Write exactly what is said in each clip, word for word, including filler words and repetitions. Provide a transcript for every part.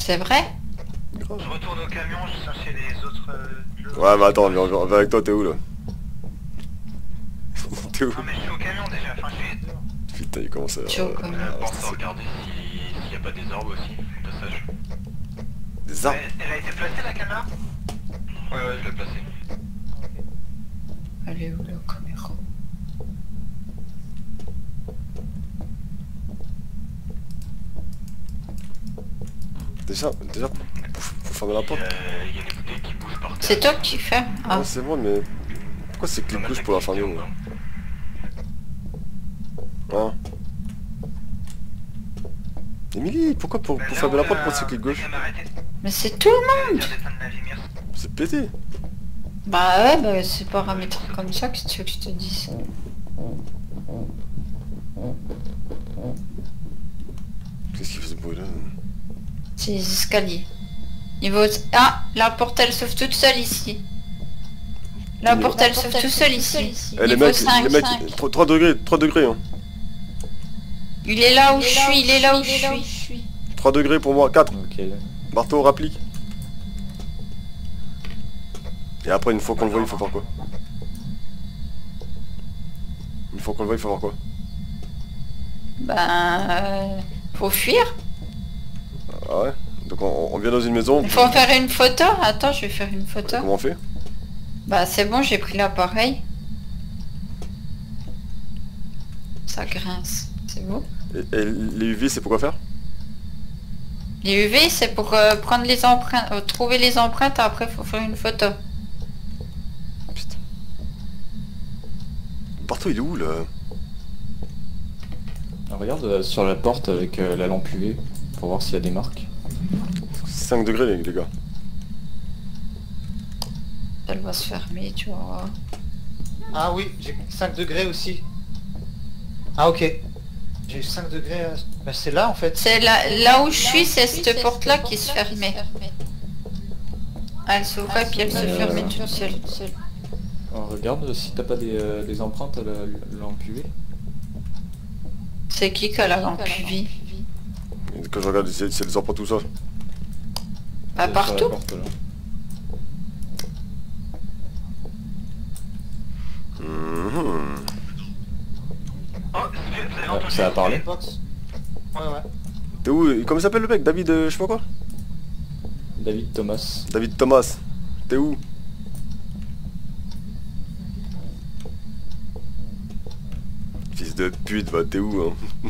C'est vrai? Grave. Je retourne au camion, je cherchais les autres... Euh, ouais, mais attends, viens, viens, viens avec toi, t'es où là? T'es où? Non mais je suis au camion déjà, enfin je suis dehors. Putain, il commence à... Je suis au camion. à Pense à stresser. regarder si- s'il n'y a pas des arbres aussi, au passage. Des arbres? Elle, elle a été placée la caméra? Ouais, ouais, je l'ai placé. Elle est où la caméra? Déjà, déjà, faut, faut fermer la porte. Il y a des bouteilles qui bougent par terre. C'est toi qui fais? Ah. Ouais, c'est bon, mais... Pourquoi c'est clic gauche pour la fermer, moi? Hein? Émilie, pourquoi pour, pour fermer la porte, pourquoi c'est clic gauche? Mais c'est tout le monde! C'est pété! Bah ouais, bah c'est paramétré comme ça, que tu veux que je te dise. Qu'est-ce qu'il fait ce bruit là? C'est les escaliers. Niveau... Ah, la porte elle s'ouvre toute seule ici. La Niveau- porte elle s'ouvre toute seule ici. Eh, les Niveau mecs, cinq, les mecs, cinq. trois degrés, trois degrés hein. Il est là où je suis, il est là où je suis. trois degrés pour moi, quatre. Ok. Marteau, rapplique. Et après, une fois qu'on le voit, il faut faire quoi? Une fois qu'on le voit, il faut faire quoi? Ben... euh, faut fuir. Ah ouais? Donc on, on vient dans une maison. Il faut faire une photo. Attends, je vais faire une photo. Comment on fait? Bah c'est bon, j'ai pris l'appareil. Ça grince. C'est bon. Et, et les U V, c'est pour quoi faire? Les U V, c'est pour euh, prendre les empreintes, euh, trouver les empreintes, après faut faire une photo. Putain. Partout, il est où là? Alors, regarde euh, sur la porte avec euh, la lampe U V pour voir s'il y a des marques. cinq degrés les, les gars. Elle va se fermer, tu vois. Ah oui, j'ai cinq degrés aussi. Ah ok. J'ai eu cinq degrés... euh, Bah c'est là en fait. C'est là, là où je suis, c'est cette porte-là qui se fermait. Elle s'ouvrait puis elle se Euh, fermait toute seule. Alors, regarde si t'as pas des, euh, des empreintes à la, la lampe U V. C'est qui qui a la lampe U V? Et quand je regarde, c'est c'est les empreintes tout ça. Pas Euh, sur la partout. porte, là. Mhm. Oh, vous avez Ouais, entendu ça a parlé. Xbox? Ouais ouais. T'es où? Comment il s'appelle le mec? David, euh, je sais pas quoi? David Thomas. David Thomas. T'es où? Fils de pute, va, t'es où hein?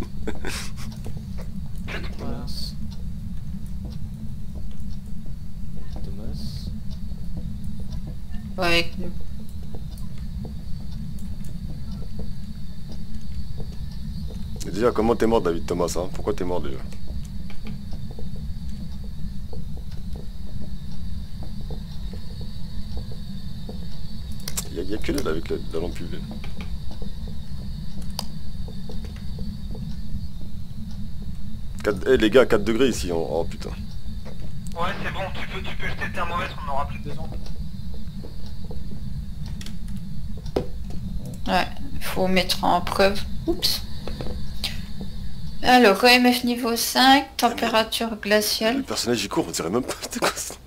Thomas. Thomas. Ouais, avec nous. Et déjà, comment t'es mort David Thomas hein? Pourquoi t'es mort déjà? Y'a y a que là avec la, la lampe U V. quatre... Eh les gars, quatre degrés ici, oh, oh putain. Ouais c'est bon, tu peux, tu peux jeter le thermomètre, on n'aura plus besoin. Ouais, faut mettre en preuve. Oups. Alors, O M F niveau cinq, température glaciale. Le personnage il court, on dirait même pas. C'est quoi ça?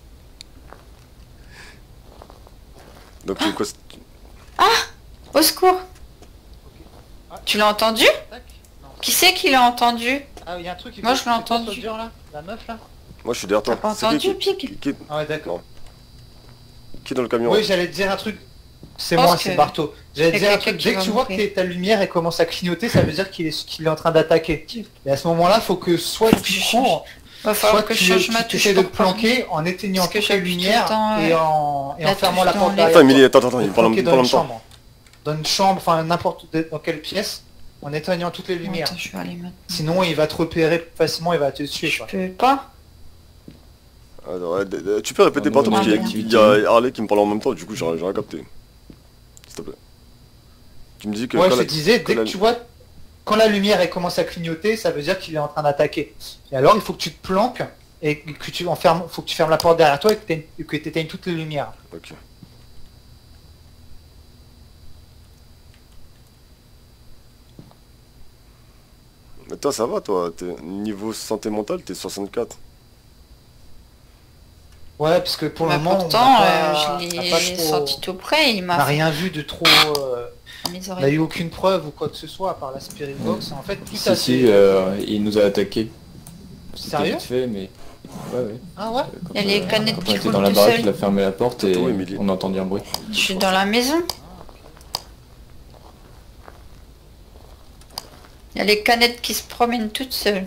Donc c'est quoi? Au secours. Tu l'as entendu? Tac. Non. Qui c'est qui l'a entendu? Ah il y a un truc qui Moi, fait- je l'ai c'est quoi, entendu. ce dur, là. La meuf là. Moi je suis derrière toi. T'as pas C'est qui- entendu, qui, Pig? qui, qui, Ah ouais d'accord. qui est dans le camion? Oui j'allais te dire un truc. C'est Je pense moi, que c'est Barto. J'allais te c'est dire un quelqu'un truc, qui dès va que tu vois que mourir. t'es- ta lumière elle commence à clignoter, ça veut dire qu'il est, qu'il est en train d'attaquer. Et à ce moment-là, faut que soit Faut que tu je cours, Va soit falloir que tu, je change tu ma touche essaies de te pour parler. planquer en éteignant Parce que toutes les j'appuie tout le lumières temps, et ouais. en, et La en fermant touche la dans porte les- derrière. Attends Emilie, attends, attends, Faut il parle en planquer dans parle en une même temps. chambre. Dans une chambre, enfin n'importe dans quelle pièce, en éteignant toutes les lumières. Attends, je vais aller maintenant. Sinon il va te repérer facilement, il va te tuer Je quoi. peux pas. Alors, ouais, d- d- tu peux répéter Au par toi niveau parce qu'il y a- de il y a Harley qui me parle en même temps, du coup j'ai j'ai rien capté. S'il te plaît. Tu me dis que Ouais, quand je te la- disais, quand dès la- que tu vois, quand la lumière elle commence à clignoter, ça veut dire qu'il est en train d'attaquer. Et alors il faut que tu te planques et que tu enfermes, faut que tu fermes la porte derrière toi et que t'éteignes- que tu éteignes toutes les lumières. Ok. Mais toi ça va toi, t'es- niveau santé mentale t'es soixante-quatre. Ouais, parce que pour Bah, le moment, pourtant, on n'a euh, pas- je on n'a pas l'ai trop- senti tout près, il on m'a n'a fait rien vu de trop... euh, mes On n'a oreilles. eu aucune preuve ou quoi que ce soit à part la spirit box. En fait, tout Si a si, été- euh, il nous a attaqué. C'était Sérieux vite fait, mais... Ouais ouais. Ah ouais. Quand, Il y a les canettes quand qui on était roulent dans la tout baraque, seul. il a fermé la porte et Attends, Émilie. on a entendu un bruit. Je suis dans la maison. Il y a les canettes qui se promènent toutes seules.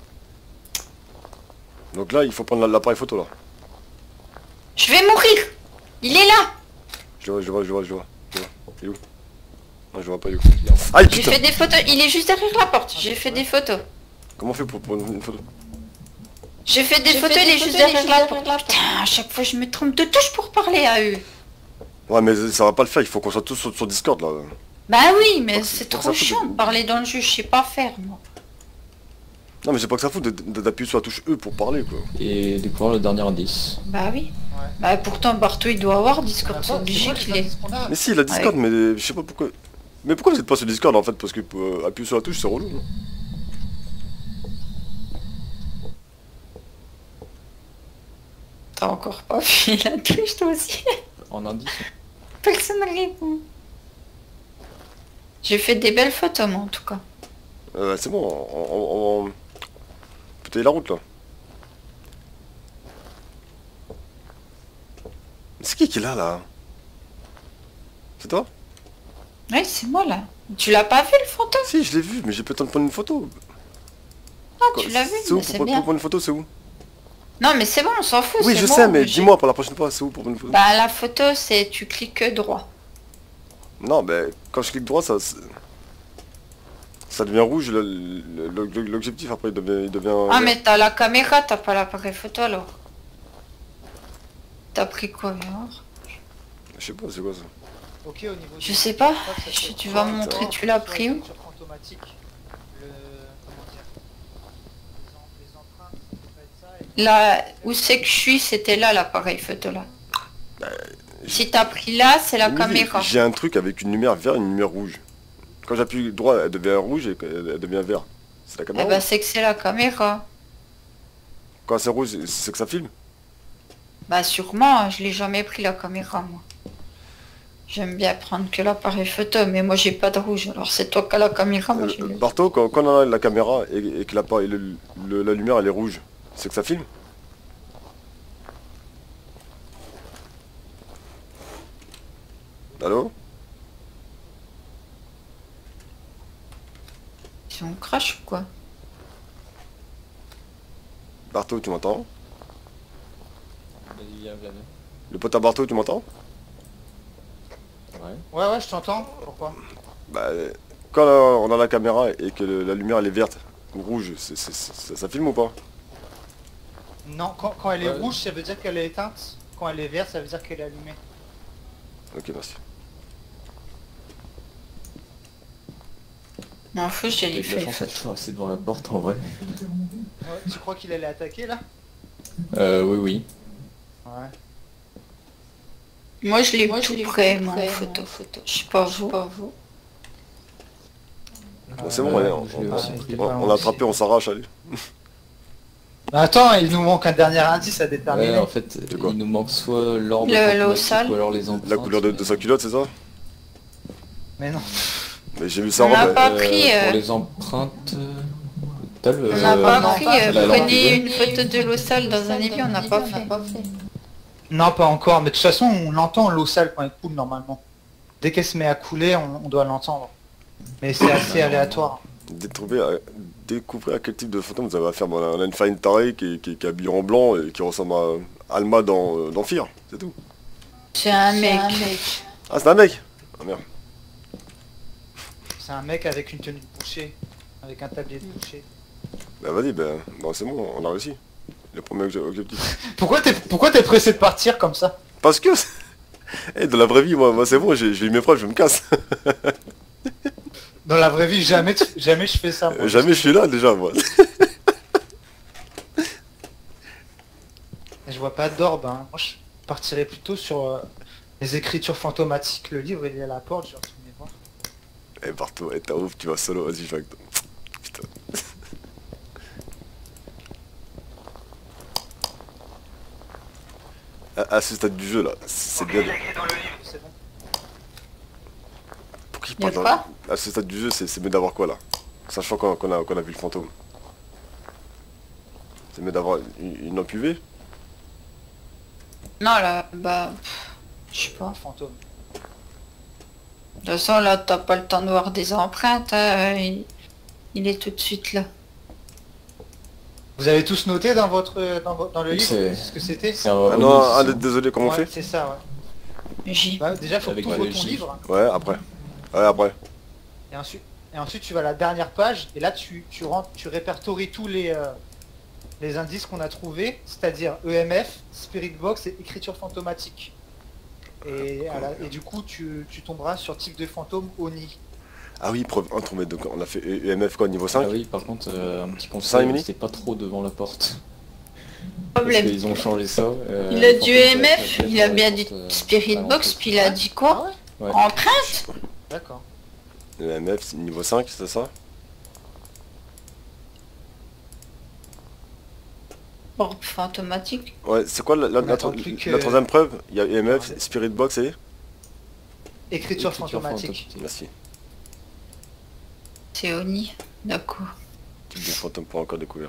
Donc là, il faut prendre l'appareil photo là. Je vais mourir. Il est là. Je le vois, je le vois, je le vois, je le vois. Je le vois. Il est où? Non, je le vois pas, il est où? Aïe J'ai putain! fait des photos. Il est juste derrière la porte. J'ai fait des photos. Comment on fait pour prendre une photo? J'ai fait des J'ai photos, fait il des est juste photos, il est derrière juste la derrière porte. la porte. Putain, à chaque fois je me trompe de touche pour parler à eux. Ouais, mais ça va pas le faire, il faut qu'on soit tous sur, sur Discord là. Bah oui, mais Faut que- c'est faut que trop ça foute chiant de- de parler dans le jus. Je sais pas faire, moi. Non, mais j'ai pas que ça fout de- de- d'appuyer sur la touche E pour parler quoi. Et découvrir le dernier indice. Bah oui. Ouais. Bah pourtant Barto il doit avoir On a Discord, pas- c'est obligé quoi les qu'il est. indices qu'on a Mais si, il a Discord, mais je sais pas pourquoi. Mais pourquoi vous êtes pas sur Discord en fait? Parce que euh, appuyer sur la touche c'est relou. non? T'as encore pas vu la touche toi aussi. En indice. Personne ne répond. J'ai fait des belles photos moi en tout cas. Euh, c'est bon, on, on, on... peut la route là. C'est qui qui est là là? C'est toi? Oui c'est moi là. Tu l'as pas vu le fantôme? Si, je l'ai vu, mais j'ai pas le temps de prendre une photo. Ah tu l'as vu, C'est où mais pour, c'est pour bien. prendre une photo, c'est où? Non mais c'est bon, on s'en fout. Oui, c'est je bon, sais, mais j'ai- dis-moi pour la prochaine fois, c'est où pour prendre une photo? Bah la photo c'est tu cliques droit. Non, mais quand je clique droit, ça... c'est- ça devient rouge, le- le- le- l'objectif après il devient... Il devient Ah mais t'as la caméra, t'as pas l'appareil photo alors. T'as pris quoi alors? Je sais pas, c'est quoi ça? Ok, au niveau Je du- sais pas. je crois que ça Je- fait tu quoi, vas me montrer, sur- tu l'as sur pris la où? structure fantomatique, le... comment dire, les, em- les empreintes, ça peut pas être ça, et- Là où c'est que je suis, c'était là l'appareil photo là. Si t'as pris là, c'est la Oui, caméra. J'ai un truc avec une lumière verte et une lumière rouge. Quand j'appuie droit, elle devient rouge et elle elle devient vert. C'est la Eh caméra? ben c'est que c'est la caméra. Quand c'est rouge, c'est- c'est que ça filme? Bah sûrement, je l'ai jamais pris la caméra moi. J'aime bien prendre que l'appareil photo, mais moi j'ai pas de rouge, alors c'est toi qui as la caméra, moi j'ai Euh, le- Barto, quand, quand on a la caméra et, et que l'appareil- le- le- la lumière elle est rouge, c'est que ça filme? Allô? Si on crache ou quoi? Barto, tu m'entends? Vas-y, viens, viens, viens. Le pote à Barto, tu m'entends? Ouais. Ouais, ouais, je t'entends. Pourquoi? Bah, quand euh, on a la caméra et que le- la lumière elle est verte ou rouge, c'est- c'est- c'est- ça, ça filme ou pas? Non, quand, quand elle est Ouais. rouge, ça veut dire qu'elle est éteinte. Quand elle est verte, ça veut dire qu'elle est allumée. Ok, merci. M'en fous, j'ai T'as les eu de la fait. chance à toujours rester devant la porte en vrai. Ouais, tu crois qu'il allait attaquer là? Euh, oui, oui. Ouais. Moi je l'ai Moi, je tout l'ai près, tout moi, près, en photo. moi, en photo. Je sais pas vous. Pas vous. Bon, c'est bon, Ouais, allez, on, je l'ai on- aussi on- pris. on l'a attrapé, on s'arrache, allez. Bah, attends, il nous manque un dernier indice à déterminer. Ouais, en fait, C'est quoi? il nous manque soit l'orbe Le- fantomatique l'eau sale. ou alors les empreintes. La couleur de, de sa culotte, c'est ça? Mais non. Mais j'ai vu ça On en a bas. pas Euh, pris, euh, Pour les empreintes... euh, T'as le... On n'a euh, pas non, pris, pas- euh, la lampe prenez U V. une photo de l'eau sale dans un évier, on n'a pas fait. Non, pas encore. Mais de toute façon, on entend l'eau sale quand elle coule normalement. Dès qu'elle se met à couler, on, on doit l'entendre. Mais c'est assez aléatoire. Découvrir à, découvrir à quel type de fantôme vous avez affaire. Bon, on a une farine tarée qui, qui, qui est habillée en blanc et qui ressemble à Alma dans, euh, dans Fear, c'est tout. C'est un C'est mec. un mec. Ah, c'est un mec! Ah merde. C'est un mec avec une tenue de boucher. Avec un tablier de boucher. Bah vas-y, bah, bon, c'est bon, on a réussi. Le premier obje- objectif. Pourquoi t'es pourquoi t'es pressé de partir comme ça? Parce que... Eh, dans la vraie vie, moi, moi c'est bon, j'ai j'ai eu mes preuves, je me casse. Dans la vraie vie, jamais, tu- jamais je fais ça. moi. Euh, Jamais je suis là déjà, moi. Je vois pas d'orbe. Hein. Moi, je partirais plutôt sur euh, les écritures fantomatiques. Le livre, il est à la porte. Je vais retourner voir. Eh Barto, eh, t'as ouf, tu vas solo, vas-y, je vais avec toi. Putain. À, à ce stade du jeu là, c'est Ok, bien. il y a écrit dans le livre. C'est bon. Pour qui Y a parle quoi dans- À ce stade du jeu, c'est c'est mieux d'avoir quoi là? Sachant qu'on qu'on a, qu'on a vu le fantôme. C'est mieux d'avoir une, une lampe U V? Non, là, bah... pff, je sais pas. Un fantôme. De toute façon, là, t'as pas le temps de voir des empreintes. Hein, il... il est tout de suite là. Vous avez tous noté dans votre dans, vo- dans le livre C'est- ce que c'était? C'est un Ah non, ah, désolé, comment on Ouais, fait? c'est ça, ouais. J. Bah, déjà, faut que Avec tu ouvres le ton J. livre. Ouais, après. Ouais, après. Et ensuite, et ensuite, tu vas à la dernière page, et là, tu, tu, rentres, tu répertories tous les, euh, les indices qu'on a trouvés, c'est-à-dire E M F, Spirit Box et écriture fantomatique. Et, à la- et du coup, tu, tu tomberas sur type de fantôme Oni. Ah oui, preuve un, trouvé, donc on a fait E M F quoi, niveau cinq? Ah oui, par contre, euh, un petit Cinq conseil, minutes c'était pas trop devant la porte. Parce Problème. qu'ils ont changé ça. euh, Il a le du fantôme, E M ça- F, ça- il a ça- bien la dit porte, euh, Spirit à Box, l'entrée. puis il a dit quoi? ouais Ouais. Empreinte? D'accord. E M F, c'est niveau cinq, c'est ça? Orbe fantomatique. Ouais, c'est quoi la, la, On la, attend tro- plus que- la troisième preuve? Il y a E M F, Ouais. Spirit Box et... Écriture Écriture fantomatique. Merci. C'est Oni. D'accord. Type de fantôme pas encore découvert.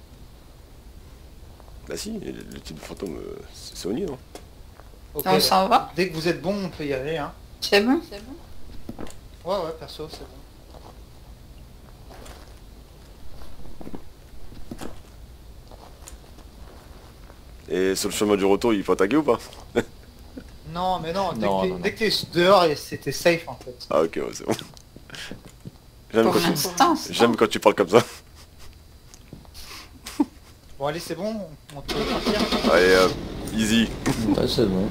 Bah si, le, le type de fantôme, euh, c'est c'est Oni, non? Ok, On s'en va? dès que vous êtes bon, on peut y aller. Hein. C'est bon? C'est bon. Ouais, ouais, perso, c'est bon. Et sur le chemin du retour, il faut attaquer ou pas? Non, mais non, dès Non, que t'es- non, non. dès que t'es dehors, c'était safe en fait. Ah ok, ouais, c'est bon. J'aime Pour quand, tu... l'instant, c'est J'aime bon. quand tu parles comme ça. Bon, allez, c'est bon, on peut partir. Allez, euh, easy. Ouais, c'est bon.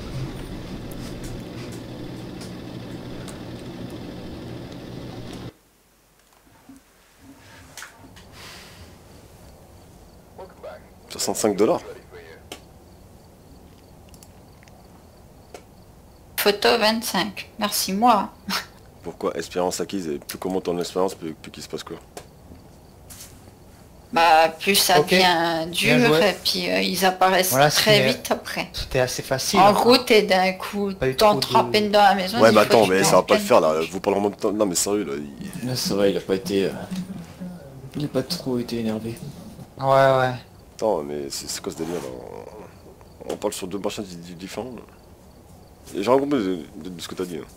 soixante-cinq dollars. Photo vingt-cinq. Merci moi. Pourquoi expérience acquise? Et plus comment ton expérience, plus, plus qu'il se passe quoi? Bah plus ça Ok. devient Bien dur joué. et puis euh, ils apparaissent Voilà ce très qui est- vite après. C'était assez facile. En hein. route et d'un coup Pas eu trop t'entres à de- peine dans la maison. Ouais il mais faut attends, que mais tu ça va en pas le prennes. faire là, vous parlez en même temps. Non mais sérieux là, il- Là, ça va, il a pas été... euh, Il a pas trop été énervé. Ouais, ouais. Attends mais c'est c'est quoi ce délire là? On parle sur deux machins di- di- différents là. Et j'ai rien compris de, de- de ce que t'as dit. Hein.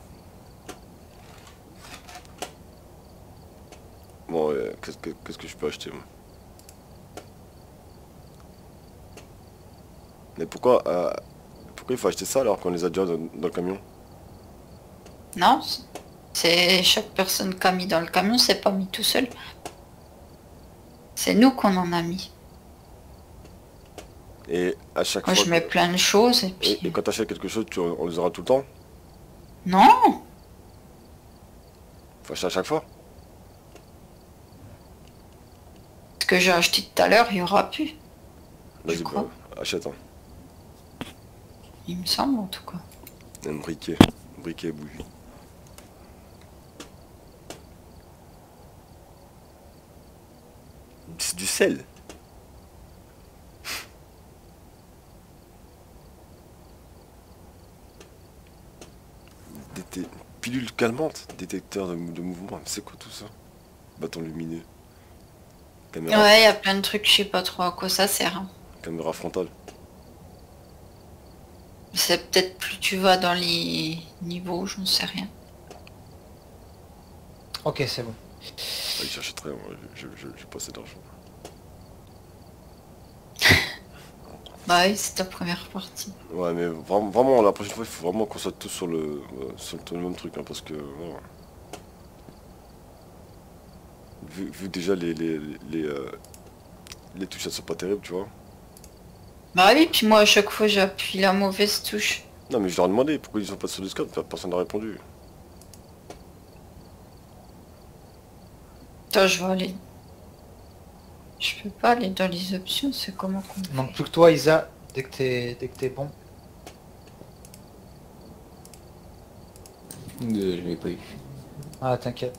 Bon ouais, qu'est-ce que, qu'est-ce que je peux acheter moi? Mais pourquoi, euh, pourquoi il faut acheter ça alors qu'on les a déjà dans, dans le camion? Non, c'est- c'est chaque personne qui a mis dans le camion, c'est pas mis tout seul. C'est nous qu'on en a mis. Et à chaque Moi fois... je mets que- plein de choses et Et, puis... et quand t'achètes quelque chose, tu, on les aura tout le temps? Non, Faut acheter à chaque fois? ce que j'ai acheté tout à l'heure, il y aura plus. Vas-y, Je bah, crois. achète un. Il me semble en tout cas. Un briquet. Briquet bouilli. C'est du sel. Des pilules calmantes, détecteur de, de mouvement, c'est quoi tout ça? Bâton lumineux. Caméra, Ouais, il y a plein de trucs, je sais pas trop à quoi ça sert. hein. caméra frontale. C'est peut-être plus tu vas dans les niveaux, j'en sais rien. Ok, c'est bon. Ah, j'achèterais, moi, je, je, je, j'ai pas assez d'argent. Bah oui, c'est ta première partie. Ouais mais vraiment, vraiment la prochaine fois il faut vraiment qu'on soit tous sur le, euh, sur le, le même truc hein, parce que voilà. Vu, vu déjà les les, les, euh, les touches elles sont pas terribles tu vois. Bah oui, puis moi à chaque fois j'appuie la mauvaise touche. Non mais je leur ai demandé pourquoi ils sont pas sur le scope, personne n'a répondu. Attends, je vais aller... Je peux pas aller dans les options, c'est comment qu'on Il manque fait? plus que toi, Isa, dès que t'es dès que t'es bon. Euh, je l'ai pas eu. Ah, t'inquiète.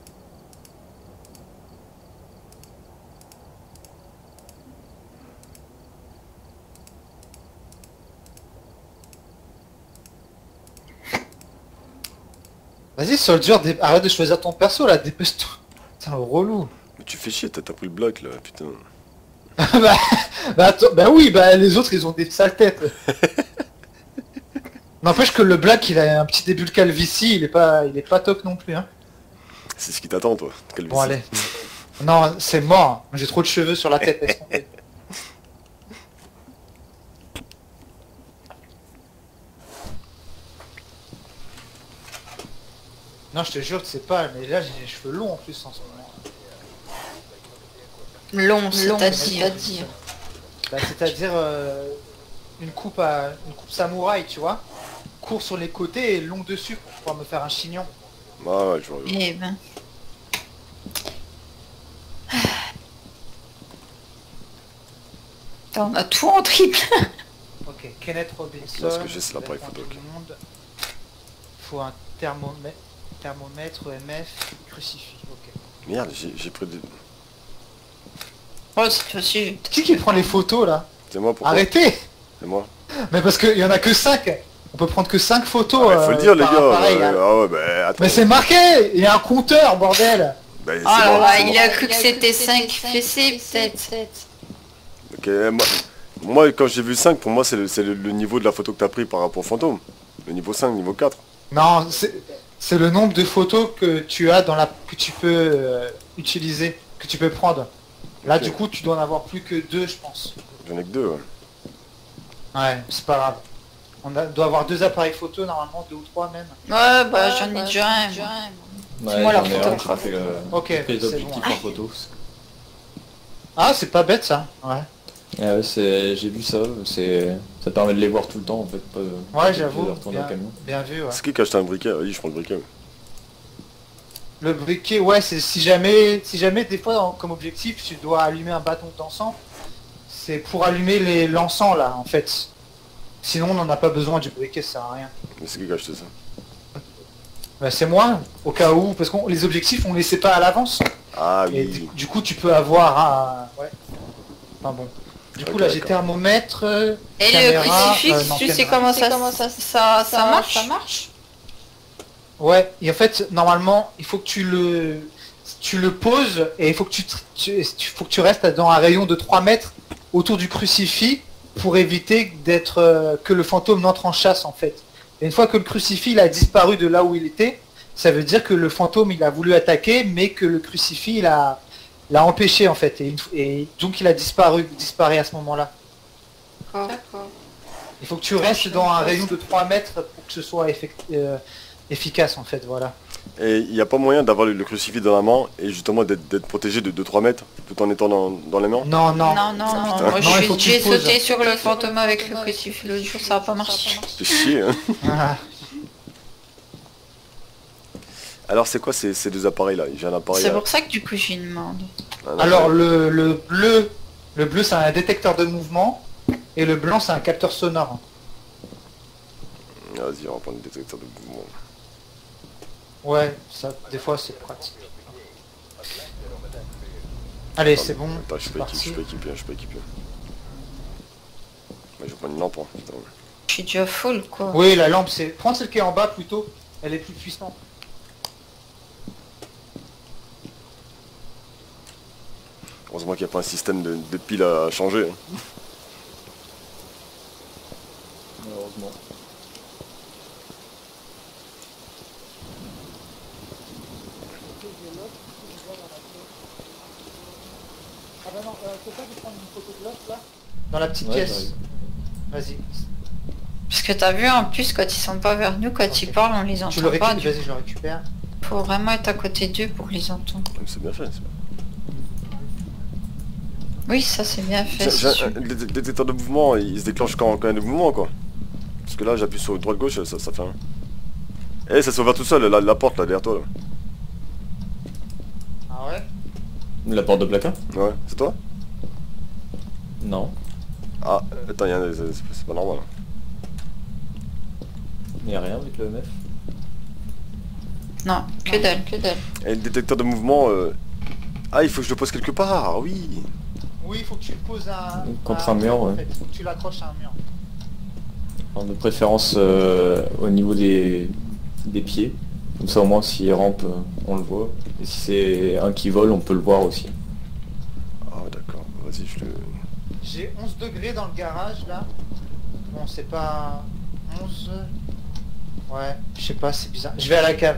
Vas-y, Soldier, dé- arrête de choisir ton perso là, dépêche-toi. Putain, relou. Mais tu fais chier, t'as t'as pris le bloc là, putain. bah, bah, attends, bah oui, bah les autres ils ont des sales têtes. N'empêche que le black il a un petit début de calvitie, il est pas, il est pas top non plus. Hein. C'est ce qui t'attend toi. Quel Bon allez. Non, c'est mort. J'ai trop de cheveux sur la tête. laisse tomber. Non, je te jure que c'est pas, mais là j'ai les cheveux longs en plus en ce moment. Long, Long, c'est-à-dire. Bah, c'est-à-dire euh, une coupe à une coupe samouraï, tu vois. Court sur les côtés et long dessus pour pouvoir me faire un chignon. Ah ouais, je vois. Eh ben. Putain, on a tout en triple. Ok, Kenneth Robinson. Là, ce que j'ai, c'est l'appareil le photo, du ok. monde. Faut un thermomètre, thermomètre, O M F, crucifix. Ok. Merde, j'ai j'ai pris des... Oh, cette fois-ci, j'ai- Qui qui prend les photos là? C'est moi pourquoi? Arrêtez! C'est moi. Mais parce qu'il y en a que cinq. On peut prendre que cinq photos. Ah, ouais, faut euh, le dire les par gars. appareil, ouais, hein. ah ouais, bah attends. Mais c'est marqué! Il y a un compteur, bordel! Bah, c'est Oh là bon. là, il a cru que c'était cinq fessées, peut-être. Ok, moi, moi, quand j'ai vu cinq, pour moi c'est le, c'est le, le niveau de la photo que t'as pris par rapport au fantôme. Le niveau cinq, niveau quatre. Non, c'est c'est le nombre de photos que tu as dans la que tu peux euh, utiliser, que tu peux prendre. Là, Ok. du coup, tu dois en avoir plus que deux, je pense. J'en ai que deux, ouais. Ouais, c'est pas grave. On a- doit avoir deux appareils photo, normalement, deux ou trois même. Ouais, bah j'en ai déjà un. moi. Ouais, moi la j'en ai un photographe. qui m'a fait le... Ok, fait les c'est objectifs bon. en photo. Ah, c'est pas bête ça. Ouais. Ah ouais, c'est... j'ai vu ça, c'est... ça permet de les voir tout le temps en fait. Pas... Ouais, de j'avoue. retourner Bien, au camion. bien vu, ouais. C'est qui qui a acheté un briquet? Vas-y, je prends le briquet. ouais. Le briquet, ouais, c'est si jamais, si jamais des fois, en- comme objectif, tu dois allumer un bâton d'encens, c'est pour allumer les l'encens là, en fait. Sinon, on n'en a pas besoin du briquet, ça sert à rien. Mais c'est qui qui a acheté ça? Bah, c'est moi, au cas où, parce que les objectifs, on les sait pas à l'avance. Ah Et du, oui. du coup, tu peux avoir un... Ouais. Enfin bon. Du coup, Ok, là, j'ai d'accord. thermomètre, euh, Et caméra, le crucifix, euh, non, tu sais caméra. comment ça, ça, ça, marche, ça marche Ouais, et en fait, normalement, il faut que tu le, tu le poses et il faut que tu, tr- tu, il faut que tu restes dans un rayon de trois mètres autour du crucifix pour éviter d'être euh, que le fantôme n'entre en chasse en fait. Et une fois que le crucifix il a disparu de là où il était, ça veut dire que le fantôme il a voulu attaquer, mais que le crucifix il a, l'a empêché en fait. Et, une- et donc il a disparu, disparaît à ce moment-là. D'accord. Il faut que tu restes dans un rayon de trois mètres pour que ce soit effect- euh, efficace en fait, voilà. Et il n'y a pas moyen d'avoir le, le crucifix dans la main et justement d'être d'être protégé de deux trois mètres tout en étant dans, dans les mains? Non, non. Non, non, non, putain. moi Non, il faut j'ai que tu le sauté poses. sur le fantôme avec le crucifix l'autre jour, ça a pas marché. C'est chier, hein. Ah. Alors c'est quoi ces, ces deux appareils là? J'ai un appareil... C'est à- pour ça que du coup j'ai une demande. un Alors appareil- le, le bleu, le bleu c'est un détecteur de mouvement et le blanc c'est un capteur sonore. Ah, vas-y, on va prendre le détecteur de mouvement. Ouais, ça des fois c'est pratique. Allez, c'est bon. Attends, je suis c'est pas équipé, je parti. suis pas équipé, je suis pas équipé. Ouais, je vais prendre une lampe, hein. Putain. Je suis déjà full quoi. Oui, la lampe c'est. Prends celle qui est en bas plutôt. Elle est plus puissante. Heureusement qu'il n'y a pas un système de, de piles à changer. hein. Malheureusement. Ah bah non, c'est pas de prendre une photo de l'os là dans la petite Ouais, pièce. Vas-y. Parce que t'as vu en plus quand ils sont pas vers nous, quand Ok. ils parlent on les Tu le entend pas. récupères, Du... vas-y, je le récupère. Faut vraiment être à côté d'eux pour les entendre. C'est bien fait. c'est bien. Oui, ça c'est bien fait. J'ai- c'est j'ai- sûr. Le dé- détecteur de mouvement, il se déclenche quand, quand il y a des mouvements quoi. Parce que là j'appuie sur droite-gauche, ça, ça fait un... Eh, ça s'est ouvert tout seul, la, la porte là derrière toi là. Ah ouais. La porte de placard? Ouais, c'est toi? Non. Ah, attends, y a un- c'est c'est pas normal. Il n'y a rien avec le M F. Non, que dalle, que dalle. Et le détecteur de mouvement... euh, Ah, il faut que je le pose quelque part, oui. Oui, il faut que tu le poses à Contre à un mur, en ouais. fait. Faut que tu l'accroches à un mur. Alors, de préférence euh, au niveau des, des pieds. Comme ça au moins s'il rampe, euh, on le voit. Et si c'est un qui vole, on peut le voir aussi. Ah d'accord, vas-y je le... J'ai onze degrés dans le garage là. Bon c'est pas onze. Ouais, je sais pas, c'est bizarre. Je vais à la cave.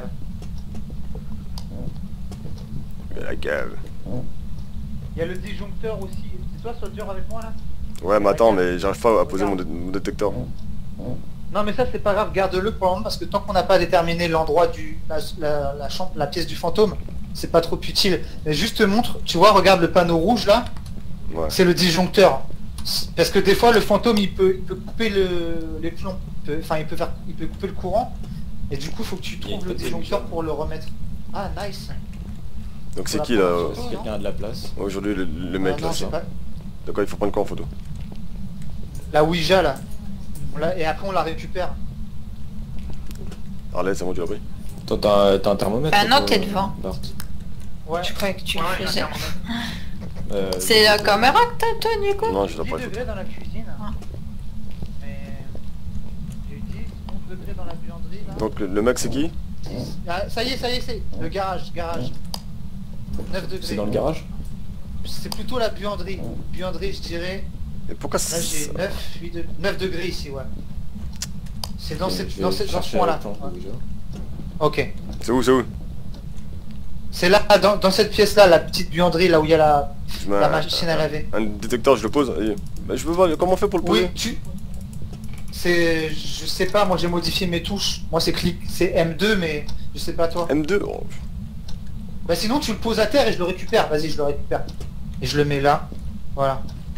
La cave. Il y a le disjoncteur aussi. C'est toi Soldier avec moi là? Ouais mais attends, mais j'arrive pas à poser mon, dé- mon détecteur. Non mais ça c'est pas grave, garde-le pour le moment parce que tant qu'on n'a pas déterminé l'endroit du la, la, la, chambre, la pièce du fantôme, c'est pas trop utile. Mais juste te montre, tu vois, regarde le panneau rouge là, Ouais. c'est le disjoncteur. Parce que des fois le fantôme il peut, il peut couper le, les plombs, Il peut- enfin il peut faire, il peut couper le courant. Et du coup faut que tu Il y a une trouves le photo disjoncteur du- pour le remettre. Ah nice. Donc c'est Pour qui la là première euh, fois. Quelqu'un a de la place. aujourd'hui le, le mec Ah, là non, j'ai ça. pas- D'accord, il faut prendre quoi en photo? La Ouija là. On l'a- et après on la récupère. Arlette, c'est bon, tu l'as pris? Toi t'as t'as un thermomètre? Ah non, toi, t'es devant. Bart. Ouais. Je croyais que tu Ouais, le ouais, j'ai faisais. un thermomètre. Euh, C'est la caméra que t'as toi Nico? Non, je l'ai dix pas pris. degrés dans la cuisine. Ah. Mais j'ai eu dix, onze degrés dans la buanderie là. Donc le, le mec c'est qui? Ah, ça y est, ça y est, c'est le garage, garage. neuf degrés. C'est dans le garage? C'est plutôt la buanderie. Buanderie, je dirais. Et pourquoi Là, j'ai c'est... neuf, huit de... neuf degrés ici, ouais. C'est dans, Ok, cette, je vais dans, cette, dans ce chercher point-là. la planche de Ouais. Ouija. Ok. C'est où, c'est où? C'est là, dans, dans cette pièce-là, la petite buanderie, là où il y a la, Je mets la un- machine à laver. Un détecteur, je le pose. Et... Bah, je veux voir comment on fait pour le poser. Oui, tu... C'est... Je sais pas, moi j'ai modifié mes touches. Moi c'est clic, c'est M deux, mais je sais pas toi. M deux oh. Bah sinon tu le poses à terre et je le récupère. Vas-y, je le récupère. Et je le mets là. Voilà.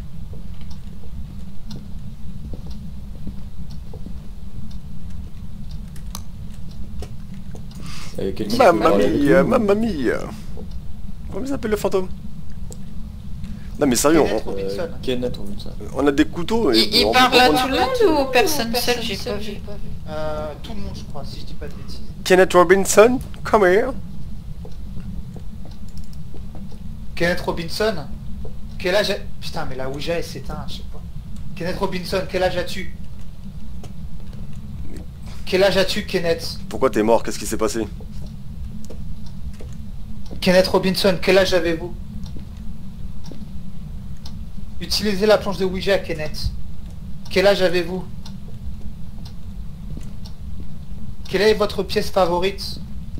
Il y a quelqu'un qui Mamma peut parler avec mia, nous. mamma mia. Comment il s'appelle le fantôme? Non mais sérieux, Kenneth on, Robinson. Euh, Kenneth Robinson. on a des couteaux et... Il, il on- parle on- à on- tout le monde ou personne seul? J'ai pas vu. Euh, tout le monde je crois, si je dis pas de bêtises. Kenneth Robinson, come here. Kenneth Robinson. Quel âge a... Putain mais la Ouija elle s'éteint, je sais pas. Kenneth Robinson, quel âge as-tu? Quel âge as-tu Kenneth? Pourquoi t'es mort? Qu'est-ce qui s'est passé? Kenneth Robinson, quel âge avez-vous? Utilisez la planche de Ouija, Kenneth. Quel âge avez-vous? Quelle est votre pièce favorite?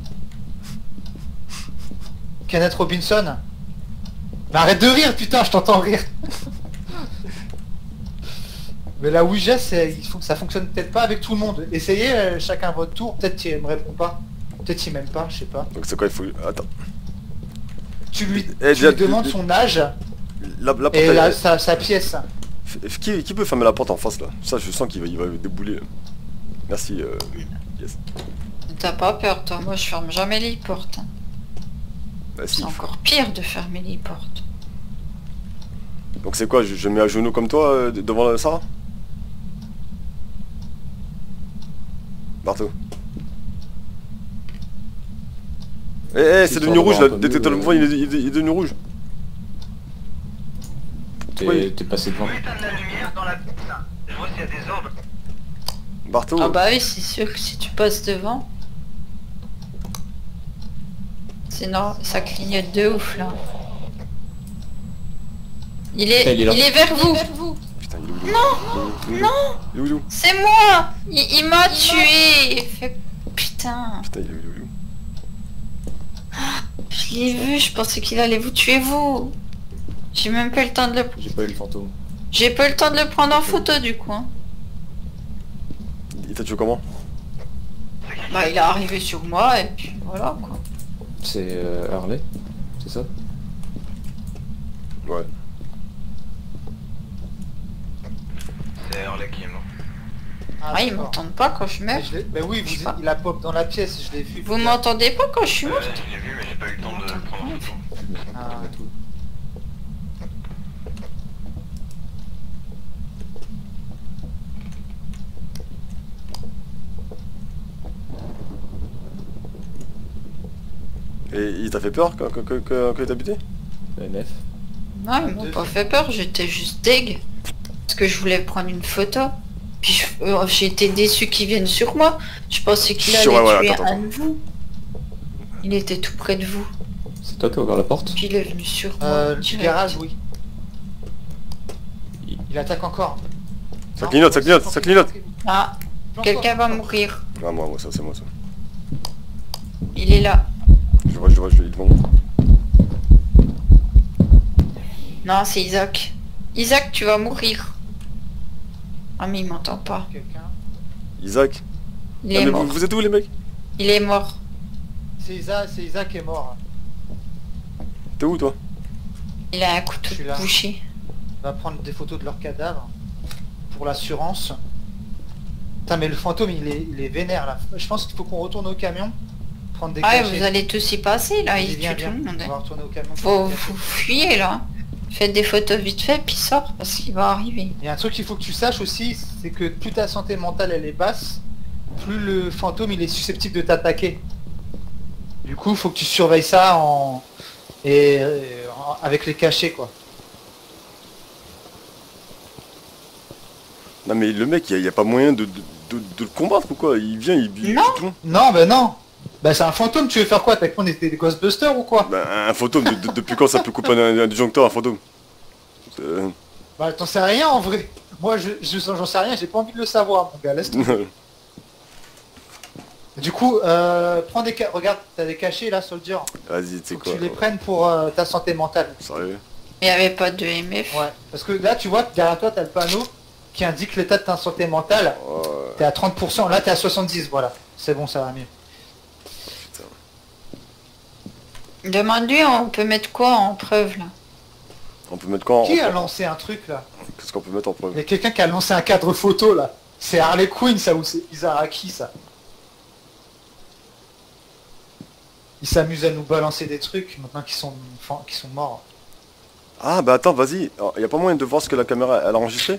Kenneth Robinson? Mais arrête de rire, putain, je t'entends rire. Mais la Ouija, c'est, il faut, ça fonctionne peut-être pas avec tout le monde. Essayez euh, chacun votre tour, peut-être qu'il me répond pas. Peut-être qu'il m'aime pas, je sais pas. Donc c'est quoi, il faut... Attends. Tu lui, Eh, tu déjà, lui demandes tu- son âge La, la porte, et elle- la- sa, sa pièce. F- Qui, qui peut fermer la porte en face là? Ça je sens qu'il va, il va débouler. là. Merci. Euh... Yes. T'as pas peur toi? Moi je ferme jamais les portes. hein. Bah, si, C'est il faut- encore pire de fermer les portes. Donc c'est quoi, je, je mets à genoux comme toi euh, devant la Sarah? Barto. Eh eh, c'est Histoire devenu de rouge voir là, un peu détecteur de mieux, mouvement il est, il est- il est devenu rouge. T'es Oui. t'es passé devant. Éteindre la lumière dans la pièce. Je vois s'il y a des orbes. Barto, Ah bah oui, c'est sûr que si tu passes devant... Sinon, ça clignote de ouf là. Il est, Putain, il est là. il est vers vous. putain il est où il est où Non, non. Il est où il est où C'est moi. Il, il m'a tué. Fait- Putain, Putain il est où il est où il est où je l'ai vu. Je pensais qu'il allait vous tuer vous. J'ai même pas eu le temps de le... J'ai pas eu le fantôme. J'ai pas eu le temps de le prendre en photo du coup. hein. Il t'a tué comment? Bah il est arrivé sur moi et puis voilà quoi. C'est euh, Harley? C'est ça? Ouais. C'est Harley qui est mort. Ah, ils d'accord. m'entendent pas quand je Mais meurs. je l'ai- bah oui, Je sais vous, pas. il a pop dans la pièce, je l'ai vu. Vous m'entendez pas quand je suis Euh, morte? je l'ai vu mais j'ai pas eu le temps de le prendre en photo. Ah. Et il t'a fait peur quand, quand, quand, quand- quand il t'a buté? M F. Non, ils m'ont pas fait peur, j'étais juste deg. Parce que je voulais prendre une photo. Puis je- euh, j'ai été déçu qu'ils viennent sur moi. Je pensais qu'il allait Sur- ouais, voilà, tuer attends, un attends. de vous. Il était tout près de vous. C'est toi qui as ouvert la porte? Puis il est venu sur moi. Euh, le petit direct. garage, oui. Il attaque encore. Ça Non, clignote, ça clignote, ça clignote. Ah, Planque-toi, quelqu'un va planque-toi. mourir. Ah moi, moi ça c'est moi ça. Il est là. Je le vois, je le vois, je le vois. Non, c'est Isaac. Isaac, tu vas mourir. Ah mais il m'entend pas. Quelqu'un. Isaac. Il Ah, est mais mort. vous, vous êtes où les mecs? Il est mort. C'est Isaac, c'est Isaac qui est mort. T'es où toi? Il a un couteau Je suis de là. boucher. On va prendre des photos de leurs cadavres. Pour l'assurance. Putain mais le fantôme il est, il est vénère là. Je pense qu'il faut qu'on retourne au camion. Prendre des Ah ouais, cachets. vous allez tous y passer là, Vas-y, il viens, tue tout viens. le monde. On va retourner au camion. Faut vous fuyez là. Faites des photos vite fait puis sort parce qu'il va arriver. Il y a un truc qu'il faut que tu saches aussi, c'est que plus ta santé mentale elle est basse, plus le fantôme il est susceptible de t'attaquer. Du coup, il faut que tu surveilles ça en et euh, en- avec les cachets quoi. Non mais le mec, il n'y a, y a pas moyen de, de, de- de le combattre ou quoi? Il vient, il, il Non. tue tout le monde. Non, ben non. Bah c'est un fantôme, tu veux faire quoi? T'as cru qu'on était des Ghostbusters ou quoi? Ben, un fantôme, de- de- depuis quand ça peut couper un, un disjoncteur, un fantôme? Euh, Bah t'en sais rien en vrai. Moi je je- j'en sais rien, j'ai pas envie de le savoir mon gars, laisse tomber. Du coup, euh, prends des ca- regarde, t'as des cachets là, Soldier. Vas-y, tu sais Faut que quoi? tu les prennes pour euh, ta santé mentale. Sérieux? Il n'y avait pas de M F. Ouais. Parce que là tu vois, derrière toi t'as le panneau qui indique l'état de ta santé mentale. Ouais. T'es à trente pour cent, là t'es à soixante-dix, voilà. C'est bon, ça va mieux. Demande-lui, on peut mettre quoi en preuve là? On peut mettre quoi en... Qui a en- lancé un truc là? Qu'est-ce qu'on peut mettre en Il preuve? y a quelqu'un qui a lancé un cadre photo là. C'est Harley Quinn ça ou c'est Izaraki ça? Ils s'amusent à nous balancer des trucs maintenant qu'ils sont, enfin, qu'ils sont morts. Ah bah attends, vas-y. Il a pas moyen de voir ce que la caméra elle a enregistré?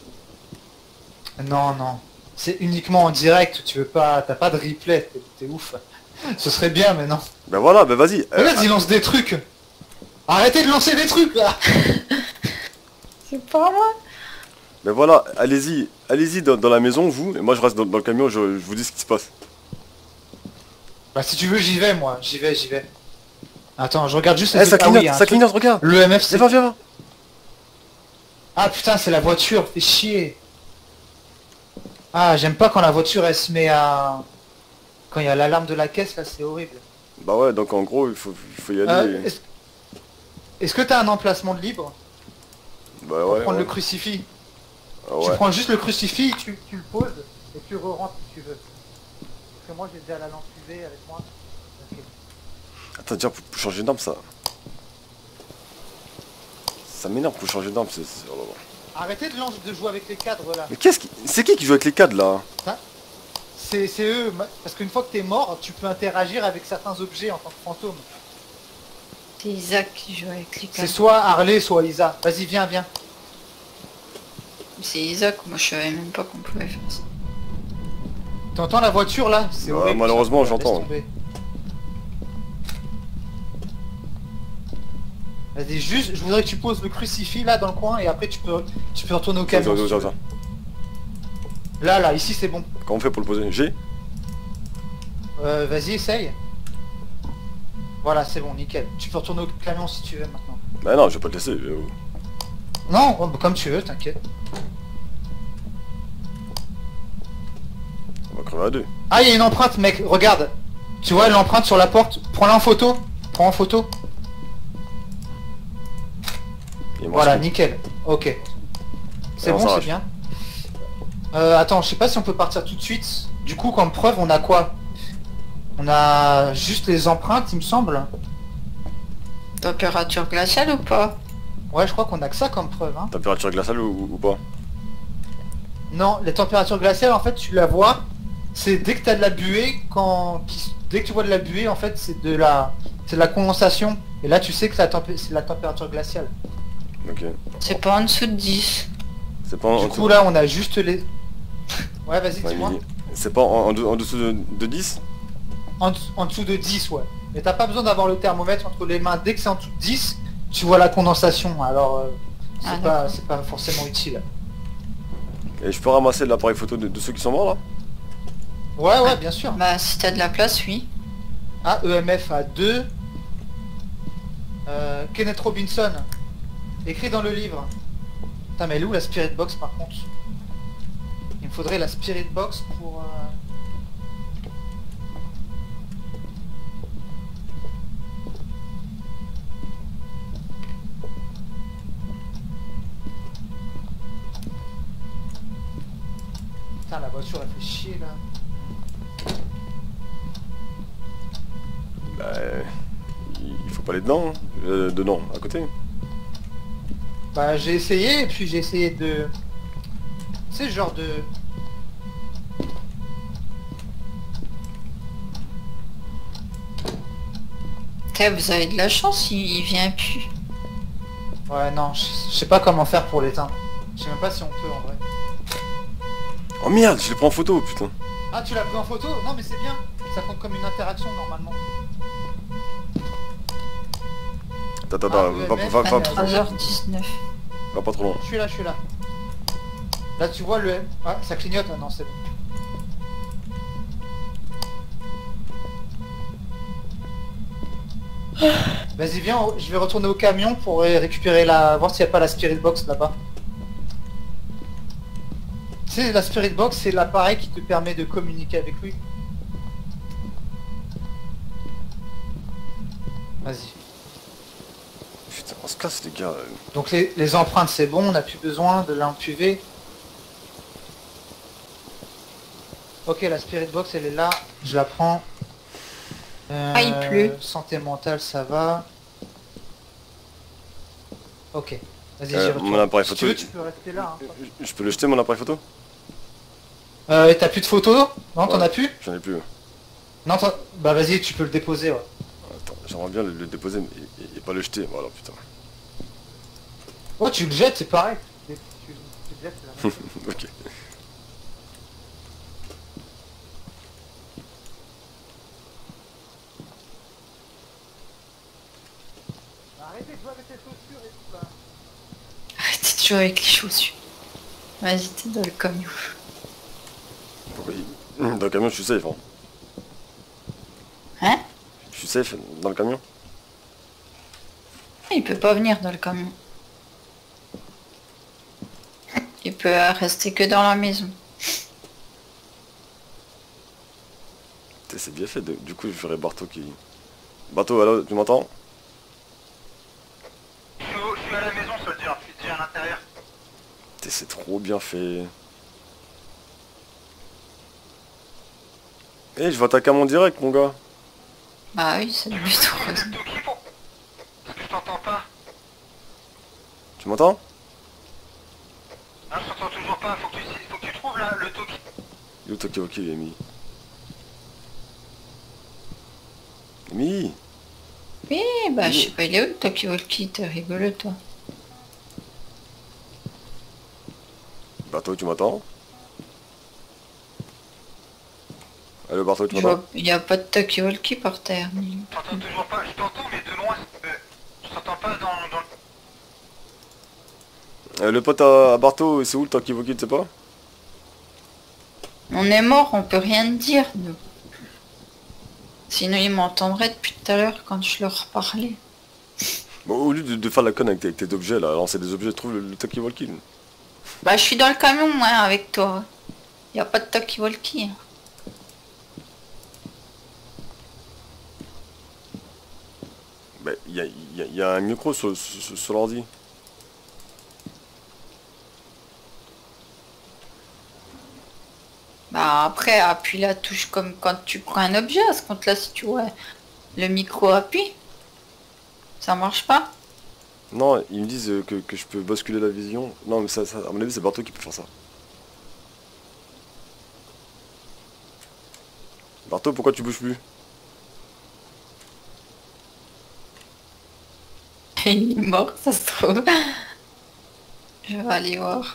Non, non. C'est uniquement en direct, tu veux pas. T'as pas de replay, t'es- t'es ouf. Ce serait bien mais non. Ben voilà, ben vas-y. Euh, Regarde, ils lancent des trucs. Arrêtez de lancer des trucs là. C'est pas moi. ben voilà, allez-y, allez-y dans, dans la maison, vous, et moi je reste dans, dans le camion, je, je vous dis ce qui se passe. Bah si tu veux j'y vais moi, j'y vais, j'y vais. Attends, je regarde juste Eh, les ça trucs. Ah oui, clignote, il y a un ça truc. clignote, regarde. Le M F c'est... Viens, viens, viens. Ah putain, c'est la voiture, fais chier. Ah, j'aime pas quand la voiture elle se met à... Quand il y a l'alarme de la caisse là, c'est horrible. Bah ouais, donc en gros, il faut, il faut y aller. Euh, et- Est-ce est-ce que t'as un emplacement de libre Bah pour ouais, prendre ouais. le crucifix? Ah Tu ouais. prends juste le crucifix, tu, tu le poses et tu re-rentres si tu veux. Parce que moi j'ai déjà la lampe U V avec moi. Ok. Attends, déjà, pour, pour changer d'arme, ça... Ça m'énerve pour changer d'arme, c'est... c'est- oh là là. Arrêtez de, lancer- de jouer avec les cadres là. Mais qu'est-ce qui... C'est qui qui joue avec les cadres, là? C'est c'est eux, ma- parce qu'une fois que t'es mort, tu peux interagir avec certains objets en tant que fantôme. C'est Isaac qui joue avec les C'est câbles. soit Harley, soit Isa. Vas-y, viens, viens. C'est Isaac, moi je savais même pas qu'on pouvait faire ça. T'entends la voiture là? C'est Ouais, horrible, malheureusement, ça. Laisse j'entends. tomber. Vas-y, juste, je voudrais que tu poses le crucifix là dans le coin et après tu peux, tu peux retourner au Tiens, camion. tiens, si tiens, tu veux. tiens. Là, là, ici c'est bon. Comment on fait pour le poser? G? Euh, vas-y, essaye. Voilà, c'est bon, nickel. Tu peux retourner au camion si tu veux maintenant. Bah non, je vais pas te laisser. euh. Non, oh, bah, comme tu veux, t'inquiète. On va crever à deux. Ah, il y a une empreinte, mec, regarde. Tu vois l'empreinte sur la porte? Prends-la en photo. Prends en photo. Il me Voilà, reste nickel. Ok. C'est Et on bon, c'est s'arrache. bien. Euh, attends, je sais pas si on peut partir tout de suite. Du coup, comme preuve, on a quoi? On a juste les empreintes, il me semble. Température glaciale ou pas? Ouais, je crois qu'on a que ça comme preuve. Hein. Température glaciale ou, ou pas? Non, les températures glaciales, en fait, tu la vois. C'est dès que t'as de la buée, quand... qui- dès que tu vois de la buée, en fait, c'est de la... c'est de la condensation. Et là, tu sais que la tempé- c'est la température glaciale. Ok. C'est pas en dessous de dix. C'est pas en, Du en coup, là, on a juste les... Ouais, vas-y, Ouais, dis-moi. Lily. C'est pas en, en, dessous- en dessous de, de dix? En, dessous- en dessous de dix, ouais. Mais t'as pas besoin d'avoir le thermomètre entre les mains. Dès que c'est en dessous de dix, tu vois la condensation. Alors, euh, c'est Ah, pas, d'accord. c'est pas forcément utile. Et je peux ramasser l'appareil photo de, de ceux qui sont morts là? Ouais, ouais, bien sûr. Bah si t'as de la place, oui. Ah, E M F à deux. Euh, Kenneth Robinson. Écrit dans le livre. Putain, mais elle est où la Spirit Box par contre? Il me faudrait la Spirit Box pour... Euh... Putain, la voiture elle fait chier là. Bah, il faut pas aller dedans, hein. euh, dedans, à côté. Bah j'ai essayé et puis j'ai essayé de... C'est ce genre de... Putain, vous avez de la chance, il, il vient plus. Ouais non, je je sais pas comment faire pour l'éteindre. Je sais même pas si on peut en vrai. Oh merde, je l'ai pris en photo, putain. Ah tu l'as pris en photo? Non mais c'est bien. Ça compte comme une interaction normalement. Attends, Ah, attends, oui, va, mais- va, va, Ah, va, trois heures dix-neuf. va pas trop loin. Je suis là, je suis là. Là tu vois le... Ah ça clignote maintenant, c'est bon. Vas-y viens, je vais retourner au camion pour récupérer la... voir s'il n'y a pas la Spirit Box là-bas. Tu sais, la Spirit Box c'est l'appareil qui te permet de communiquer avec lui. Vas-y. Putain, on se casse les gars. Donc les, les empreintes c'est bon, on n'a plus besoin de lampe U V. Ok, la Spirit Box elle est là, je la prends. Euh, Ah, il pleut. Santé mentale ça va. Ok, vas-y Euh, j'y retourne. mon appareil Si photo, tu veux, il- tu peux rester là. Hein. Je je peux le jeter mon appareil photo? Euh, t'as plus de photos? Non, t'en Ouais. as plus? J'en ai plus. Non, t'en- bah vas-y, tu peux le déposer, ouais. Attends, j'aimerais bien le, le déposer mais, et, et pas le jeter, voilà putain. Oh, tu le jettes, c'est pareil. Tu, tu- tu le jettes, c'est la même chose. Ok. Arrêtez de jouer avec tes chaussures et tout là. Arrêtez de jouer avec les chaussures. Vas-y, t'es dans le camion. Pourquoi il... Dans le camion je suis safe hein. Hein? Je suis safe dans le camion. Il peut pas venir dans le camion. Il peut euh, rester que dans la maison. Putain, c'est bien fait, de- du coup je ferai Barto qui... Barto, allô, tu m'entends? Je suis au- je suis à la maison, soldier, je suis déjà à l'intérieur. Putain, c'est trop bien fait. Eh, je vais attaquer à mon direct mon gars. Bah oui, c'est le but, Le heureusement. Toki pour... Parce que je t'entends pas. Tu m'entends? Non, je t'entends toujours pas, faut que tu, faut que tu trouves là, le Toki. Il est où Toki ok il est mis. Mi. Oui, bah je sais pas, il est où le Toki Walkie? T'es rigolo, toi. Barto, tu m'entends? Allô Barto, tu Je m'entends? vois- Il n'y a pas de Toki Walkie par terre. ni- Je t'entends toujours pas, je t'entends mais de loin, euh, je t'entends pas dans, dans le... Euh, le pote à, à Barto, c'est où le Toki Woki, tu sais pas? On est mort, on peut rien te dire, nous. Sinon, ils m'entendraient depuis tout à l'heure quand je leur parlais. Bon, au lieu de, de faire la conne avec tes, avec tes objets là, lancer des objets, trouve le, le Toki Woki. Bah, je suis dans le camion, moi, avec toi. Il n'y a pas de Toki Walkie. hein. Bah, il y a, y a- y a un micro sur, sur, sur l'ordi. Bah, après, appuie la touche comme quand tu prends un objet. À ce compte-là, si tu vois le micro appuie, ça marche pas. Non, ils me disent euh, que, que je peux basculer la vision. Non, mais ça, ça à mon avis, c'est Barto qui peut faire ça. Barto, pourquoi tu bouges plus? Il est mort, ça se trouve. Je vais aller voir.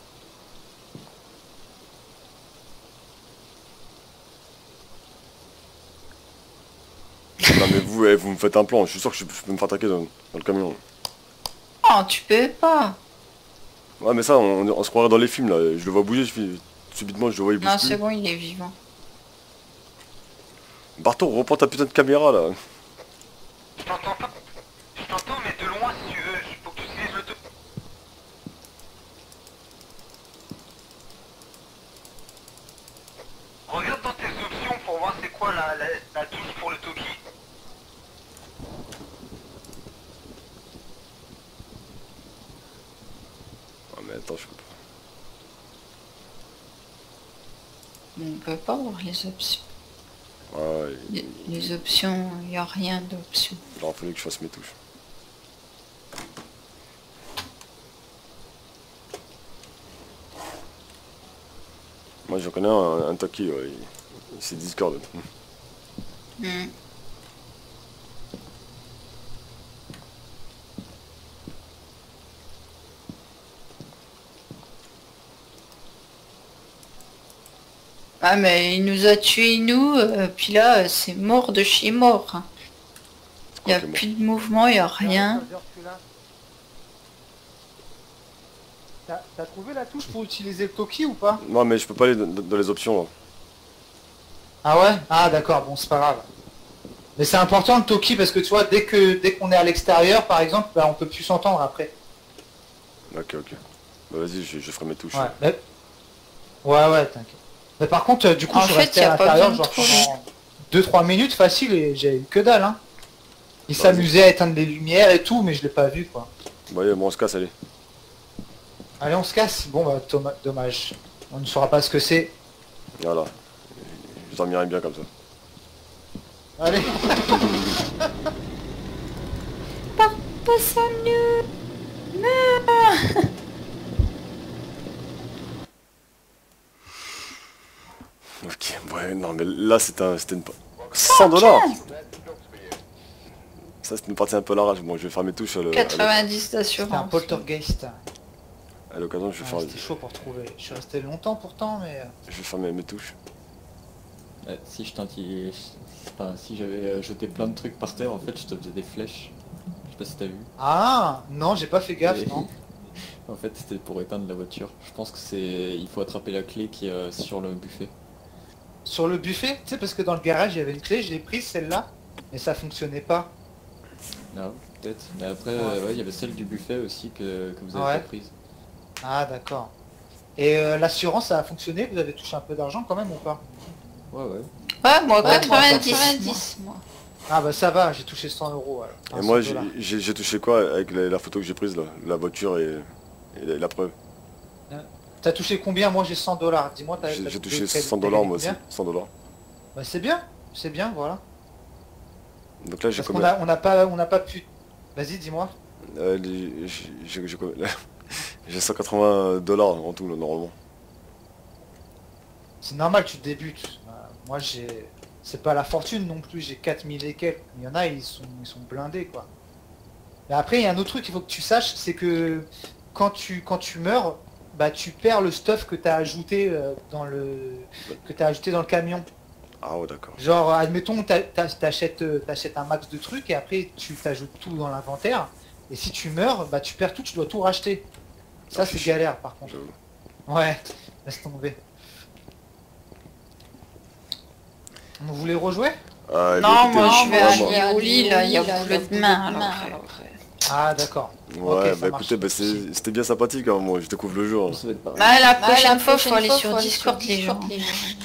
Non, mais vous, eh, vous me faites un plan. Je suis sûr que je, je peux me faire attaquer dans, dans le camion. Oh, tu peux pas. Ouais, mais ça, on, on se croirait dans les films là. Je le vois bouger, je fais... subitement, je le vois, il bouge Non, plus. c'est bon, il est vivant. Barton, reprends ta putain de caméra là. Je t'entends pas. Je t'entends, mais de loin si tu veux. Faut que tu utilises le... Regarde dans tes options pour voir c'est quoi la, la, la touche pour le Toki. Ah mais attends, je peux pas. On peut pas voir les options. Ouais, Les, les options, il n'y a rien d'options. il aurait fallu que je fasse mes touches. Moi je connais un, un Toki, ouais. C'est Discord. Hmm. Ah mais il nous a tués nous, euh, puis là c'est mort de chez mort. hein. C'est Il quoi n'y a qui est mort? plus de mouvement, il n'y a rien. T'as t'as trouvé la touche pour utiliser le Toki ou pas? Non mais je peux pas aller dans, dans les options là. Ah ouais? Ah d'accord, bon c'est pas grave. Mais c'est important le Toki parce que tu vois, dès que dès qu'on est à l'extérieur par exemple, bah, on peut plus s'entendre après. Ok ok. Bah vas-y, je, je ferai mes touches. Ouais, mais... ouais, ouais, t'inquiète. Mais par contre, euh, du coup, En je suis fait, resté y à a pas l'intérieur besoin de genre trouver. pendant deux trois minutes facile et j'ai eu que dalle, hein. Il Vas-y. s'amusait à éteindre les lumières et tout, mais je l'ai pas vu, quoi. Bah allez, bon, on se casse, allez. Allez, on se casse. Bon, bah, toma- dommage. On ne saura pas ce que c'est. Voilà. Je dormirai bien comme ça. Allez. Papa salut. Ok, ouais, non mais là c'était un, c'était une... cent dollars. Ça c'était une partie un peu à l'arrache. Bon, je vais faire mes touches à le- à quatre-vingt-dix C'était un d'assurance. poltergeist. à l'occasion, je vais Ouais, faire, C'était chaud pour trouver. Je suis resté longtemps pourtant, mais... euh, je vais faire mes, mes touches. Ouais, si je t'inti... Enfin, si j'avais euh, jeté plein de trucs par terre, en fait, je te faisais des flèches. Je sais pas si t'as vu. Ah non, j'ai pas fait gaffe, Et- non. En fait, c'était pour éteindre la voiture. Je pense que c'est... Il faut attraper la clé qui est euh, sur le buffet. Sur le buffet, tu sais, parce que dans le garage, il y avait une clé, je l'ai prise celle-là, mais ça fonctionnait pas. Non, peut-être. Mais après, euh, ouais, il y avait celle du buffet aussi que, que vous avez Ouais. pas prise. Ah d'accord. Et euh, l'assurance, ça a fonctionné? Vous avez touché un peu d'argent quand même ou pas? Ouais, ouais. Ouais, moi Ouais, quatre-vingt-dix. moi, quatre-vingt-dix, moi. Ah bah ça va, j'ai touché cent euros alors. Et Enfin, moi cent j'ai dollars. j'ai- j'ai touché quoi avec la, la photo que j'ai prise là? La voiture et, et la, la preuve. T'as touché combien? Moi j'ai cent dollars. Dis-moi, t'as J'ai t'as- j'ai t'as- touché t'as- cent t'as dollars gagné moi aussi. combien? cent dollars. Bah c'est bien, c'est bien, voilà. Donc là j'ai Parce qu'on combien? a, on n'a pas, on n'a pas pu... Vas-y, dis-moi. Euh, les- j'ai j'ai- j'ai combien? J'ai cent quatre-vingts dollars en tout là, normalement. C'est normal, tu débutes. Euh, moi j'ai... C'est pas la fortune non plus, j'ai quatre mille et quelques. Il y en a, ils sont, ils sont blindés quoi. Mais après, il y a un autre truc qu'il faut que tu saches, c'est que quand tu, quand tu meurs, bah tu perds le stuff que t'as ajouté euh, dans le... que t'as ajouté dans le camion. Ah ouais d'accord. Genre, admettons, t'a- t'a- t'achètes euh, t'achètes un max de trucs et après tu t'ajoutes tout dans l'inventaire. Et si tu meurs, bah tu perds tout, tu dois tout racheter. Ça Ah, c'est c'est chiant. galère par contre. J'avoue. Ouais, laisse tomber. Vous voulez rejouer? Ah, eh bien, Non, écoutez, moi je vais moi- aller au lit, là, il y a plus de main. alors, alors, Ah d'accord. Ouais, Ok, ça bah marche. écoutez, bah, c'est- c'était bien sympathtique, hein, moi je découvre le jeu. hein. Ça va être pareil. Ouais, la prochaine Ouais, la fois, prochaine faut aller fois, sur faut aller Discord, sur les gens. Discord, les gens.